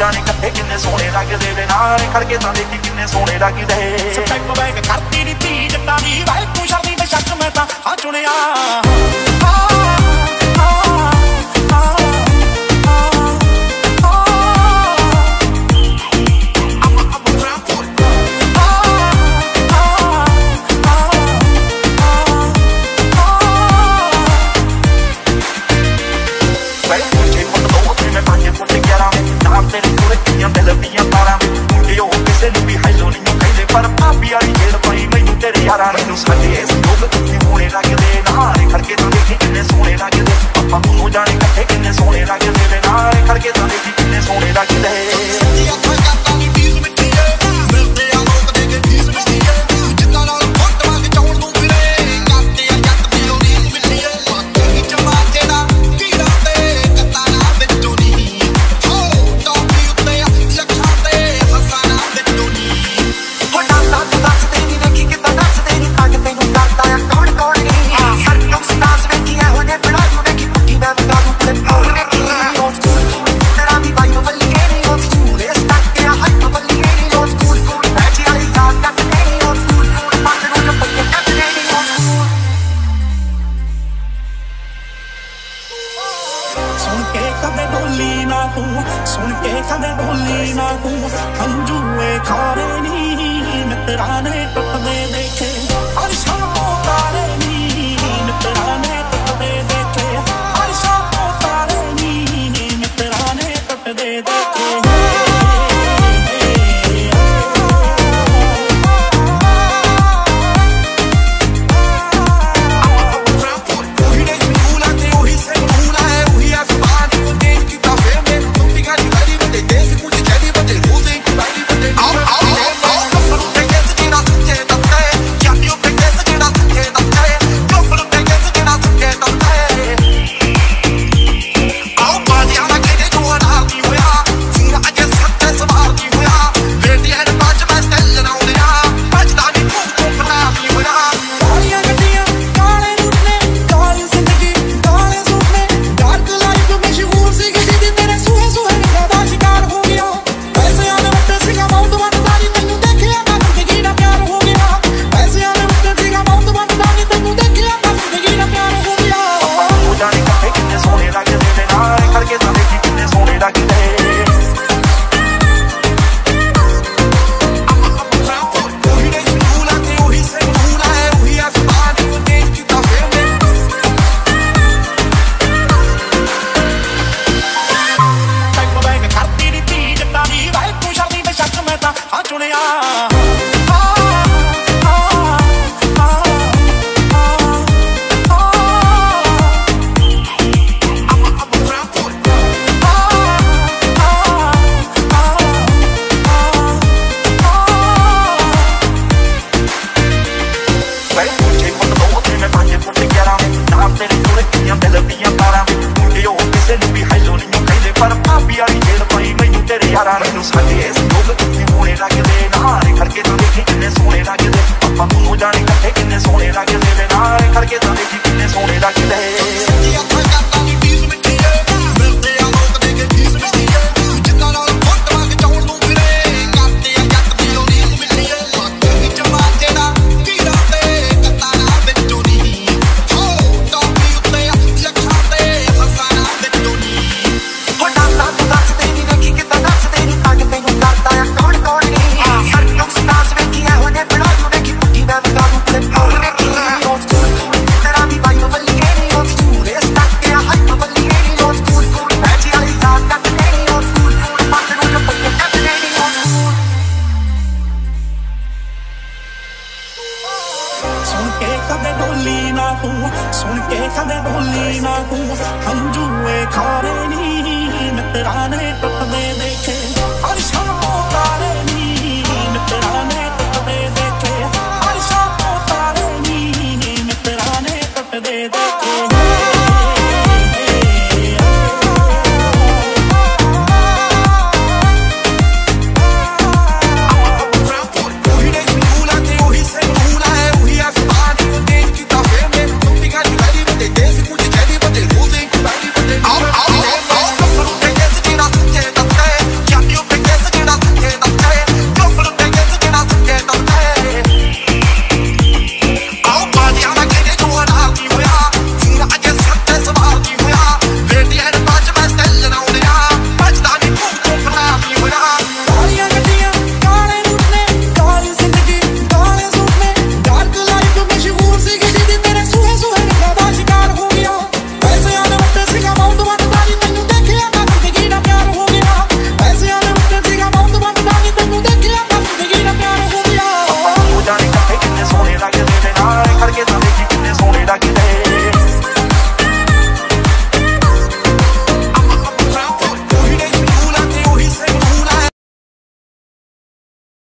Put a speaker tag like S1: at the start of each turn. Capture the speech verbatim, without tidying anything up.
S1: जाने कट्ठे किन्ने सोने लगदे वे नाल खड़के तां देखी किन्ने सोने लगदे स्टैप बैक करती नी धी जट्टां दी वाए तू शर्दी ते शक मैं तां हां चुनिया मैनू साडे इस लोग कितने होने लगदे नाले खड़के तां देखी किन्ने सोने लगदे आपां दोनों जाने कट्ठे किन्ने सोने लगदे वे नाले खड़के तां देखी किन्ने सोने लगदे सुन के कदे डोली ना तू सुन के कदे डोली ना तू खंजूए खारे नी मित्रा ने टुटदे देखे हर शाम तारे नी मित्रा ने टुटदे देखे हर शाम तारे नी मित्रा ने टुटदे देखे मैनू साडे इस लोग कितने होने लगदे नाले खड़के तां देखी किन्ने सोने लगदे आपां दोनों जाने कट्ठे किन्ने सोने लगदे वे नाले खड़के तां देखी किन्ने सोने लगदे सुन के कदे डोली ना तू सुन के कदे डोली ना तू खंजूए खारे नी मित्रा ने टुटदे देखे हर शाम तारे